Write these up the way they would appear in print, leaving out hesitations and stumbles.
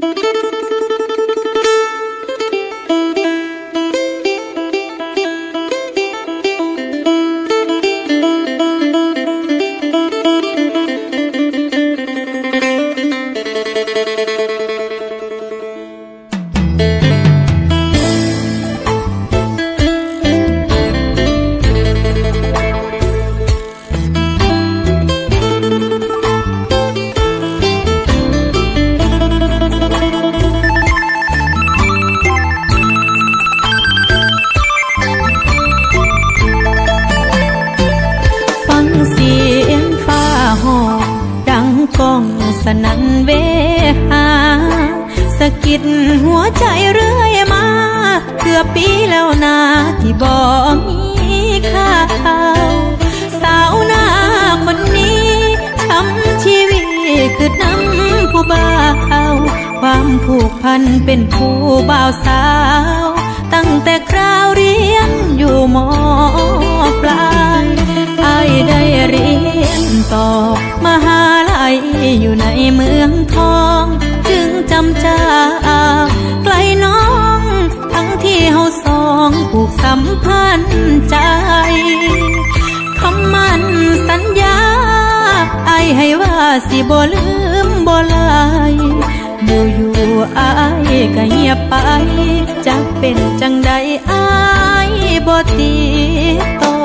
สนั่นเวหาสะกิดหัวใจเรื่อยมาเกือบปีแล้วนะที่บ่มีข่าวสาวหน้าคนนี้ช้ำชีวิตคือน้ำผู้บ่าวความผูกพันเป็นผู้บ่าวสาวตั้งแต่คราวเรียนอยู่ม.ปลายอ้ายได้เรียนต่อมหาลัยอยู่ในเมืองทองจึงจำจากไกลน้องทั้งที่เฮาสองผูกสัมพันธ์ใจคำมั่นสัญญาอ้ายให้ว่าสิบ่ลืมบ่ลายอยู่อ้ายก็เงียบไปจะเป็นจังใดอ้ายบ่ติดต่อ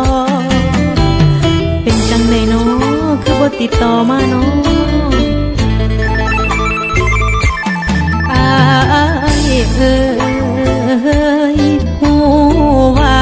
เป็นจังใดน้อคือบ่ติดต่อมาน้ออ้ายฮู้ว่า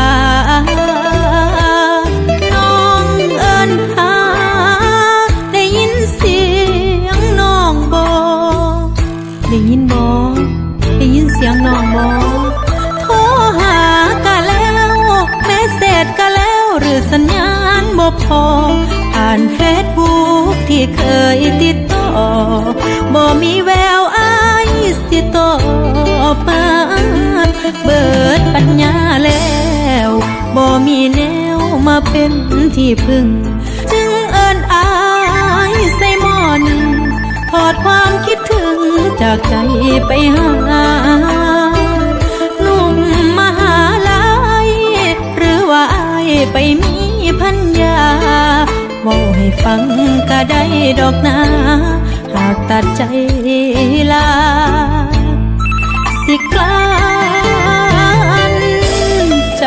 น้องเอิ้นหาได้ยินเสียงน้องบ่ได้ยินบ่ได้ยินเสียงน้องบ่โทรหาก็แล้วเมสเสจก็แล้วหรือสัญญาณบ่พอผ่านเฟซบุ๊กที่เคยติดต่อบ่มีแววอ้ายสิตอบมาเบิดปัญญาแล้วบ่มีแนวมาเป็นที่พึ่งจึงเอิ้นอ้ายใส่หม้อหนึ่งถอดความคิดถึงจากใจไปหาหนุ่มมหาลัยหรือว่าอ้ายไปมีพัญญาเว้าให้ฟังก็ได้ดอกนะหากตัดใจลาสิกลั้นใจ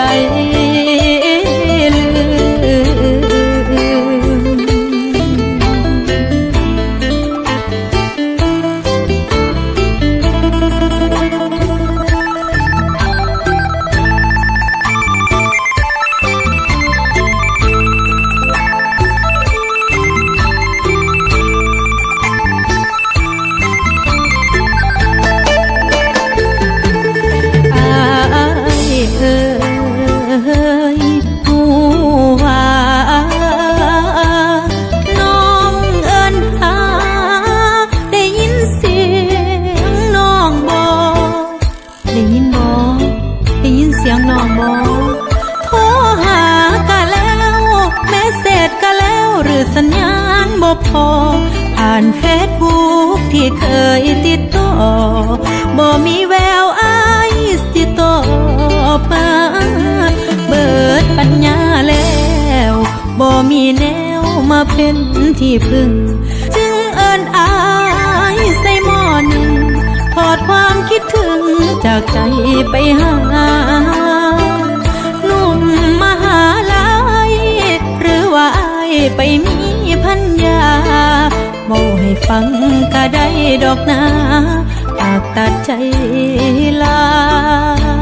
ลืฮู้ว่าน้องเอิ้นหาได้ยินเสียงน้องบ่ได้ยินบ่ได้ยินเสียงน้องบ่โทรหาก็แล้วเมสเสจก็แล้วหรือสัญญาณบ่พอผ่านเฟซบุ๊กที่เคยติดต่อบ่มีแววอ้ายสิตอบมาเบิดปัญญาแล้วบ่มีแนวมาเป็นที่พึ่งจึงเอิ้นอ้ายใส่หม้อหนึ่งถอดความคิดถึงจากใจไปหาหนุ่มมหาลัยหรือว่าอ้ายไปมีพัญญาเว้าให้ฟังก็ได้ดอกนะหากตัดใจลา